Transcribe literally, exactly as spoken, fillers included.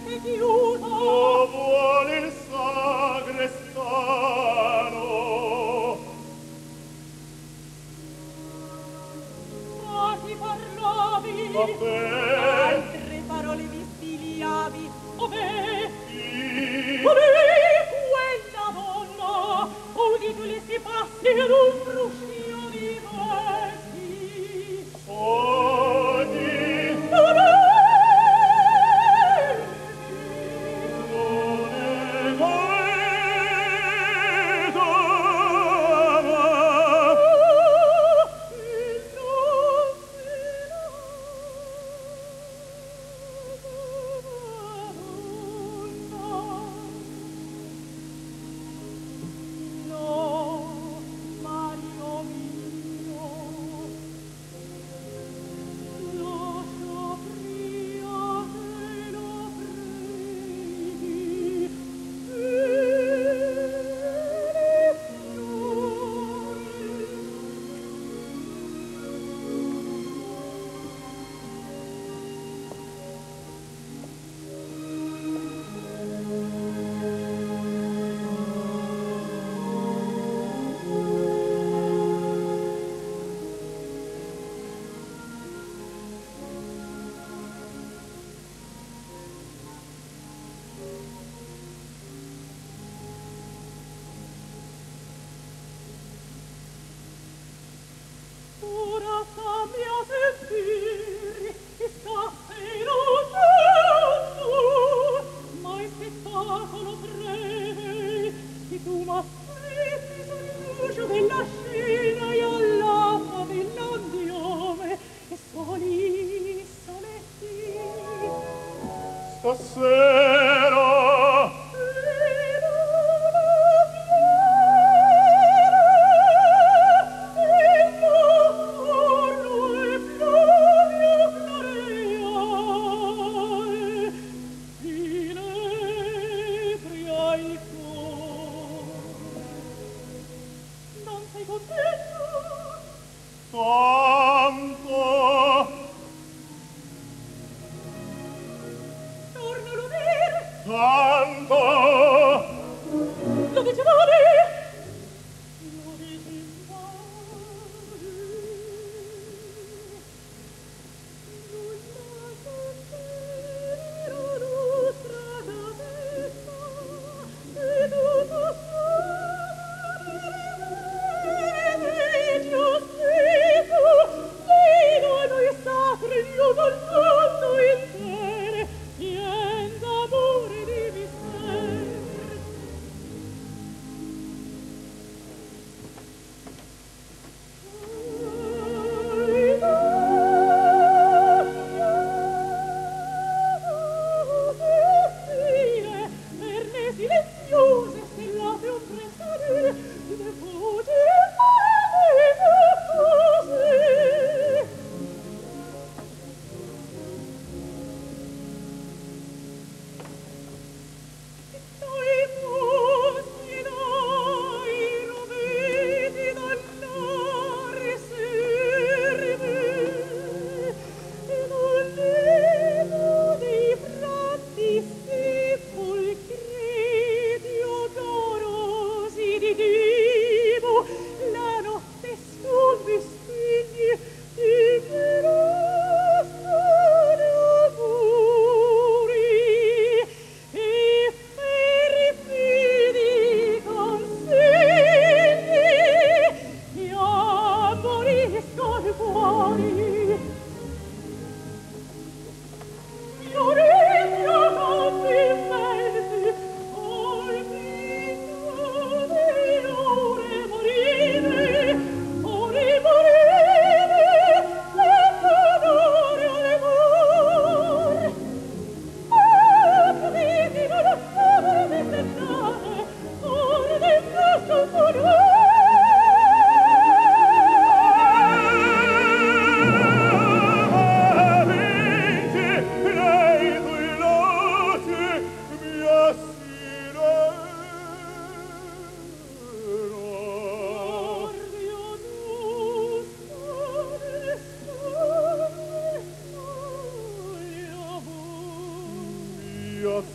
mente chiusa. Lo vuole il sagrestano. Ma chi parlavi? Vabbè. Altre parole vi stiliavi. Ove? Chi? Ove? Quella donna. Udito le si passi ad un fruscio di versi. Sogni. Ove? Non è vedo. No, Mario mio, lascia pria che lo preghi, ora fammi a sentire che stasera tanto, ma il spettacolo breve che tu m'aspetti sull'uscio della scena e all'alba dell'andiame e soli, soletti. Stasera. Tanto. Tornalo a dire, Tanto. lo dicevate? Lo dicevate? Non la sentire nostra gavetta, e tutto sono giustico, fino a noi sacri Dio dal mondo intere, vien d'amore di mistero. io